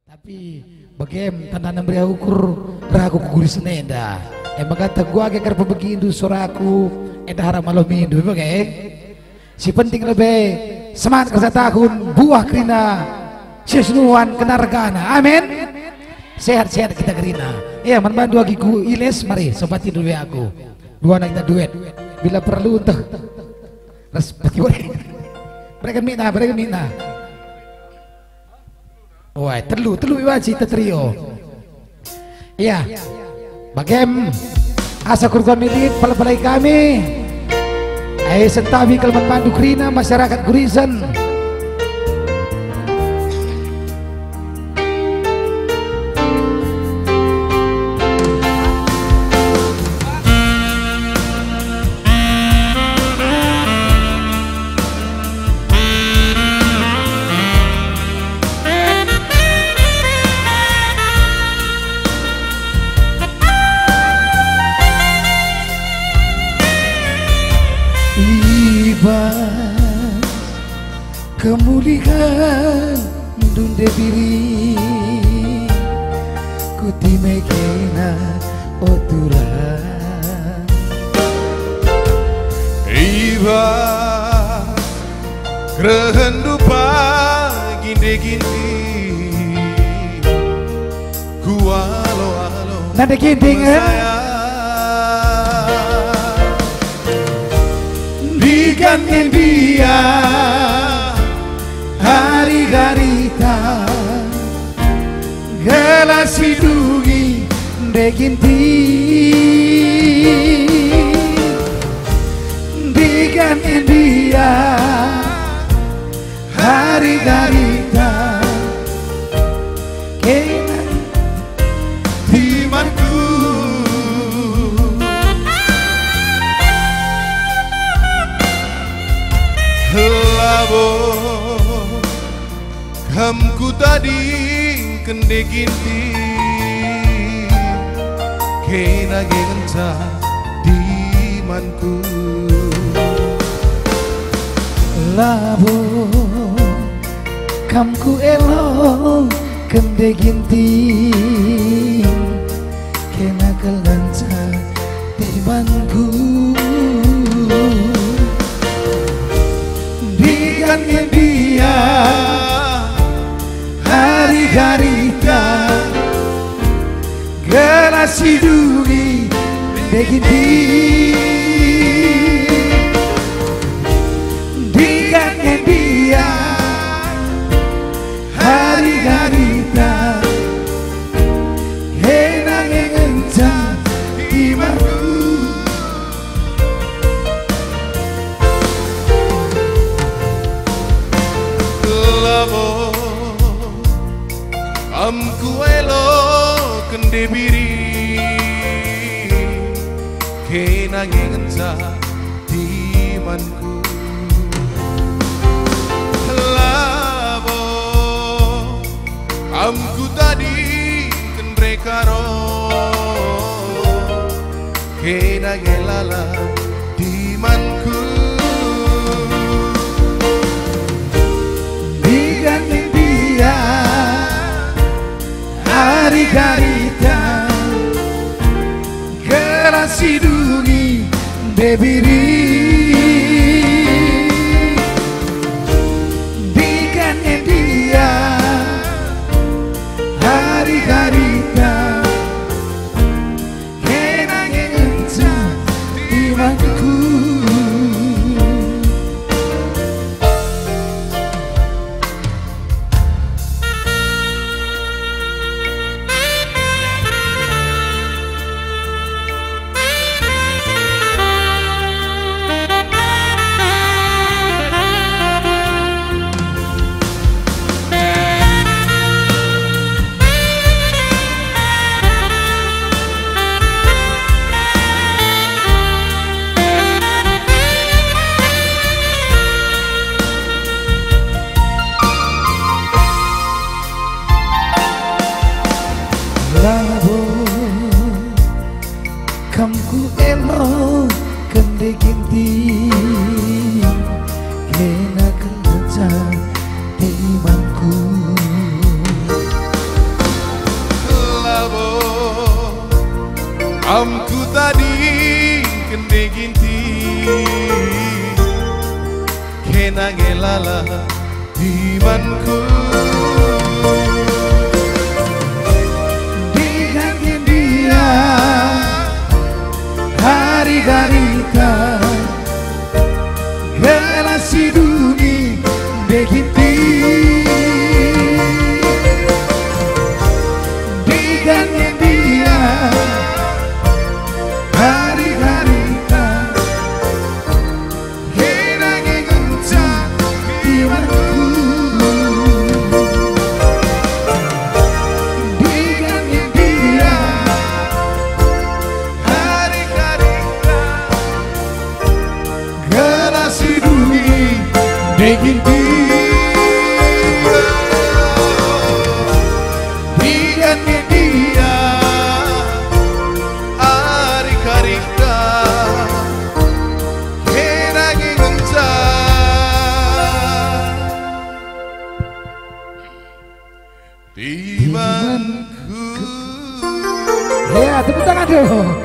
Tapi bagem tanah beri ukur ragu kuguri senenda. Emang kata gua agak kerpa begitu suaraku eda harap malam mindu bagai. Si penting lebih semangat kerja tahun buah kerina sesunuan kenargana. Amin. Sehat-sehat kita kerina. Iya membantu lagi ku iles mari sobat tidur aku. Dua anak kita duet. Bila perlu untuk respect mereka mina. Wah, telu wajib trio. Iya. Bagem asa kurban milik palai kami. Ayo sentawi kalau membantu kerina masyarakat Gurisan. Kemuliaan dunde biri kutime kena oturan iba kehendupa ginde-gindi kualo-alo nade gintingan diganti dia hari-harita gelas hidungi deginti diganti dia hari-harita kena timanku labo hamku tadi kende ginti kena genca dimanku labo kamku elo kende ginti kena kelanca dimanku diganti dia hari-harita gelas hidungi begini diganti dia hari-harita henang ngencang imanku labo amku elo kende biri kena ngenca dimanku labo amku tadi kendre karo kena ngelala dimanku diganti dia hari-harita gelas hidungi bebiri diganti dia hari-harita kenang ngencang imanku Amku tadi kende ginti Kena ngelala imanku Dengan dia hari-harita Relasi dunia beginti Dengan dia hari-harita Kenangi gencang imanku Dengan dia hari-harita relasi dunia beginti Dengan dia hari-harita Kenangi gencang imanku ya tepuk tangan dong.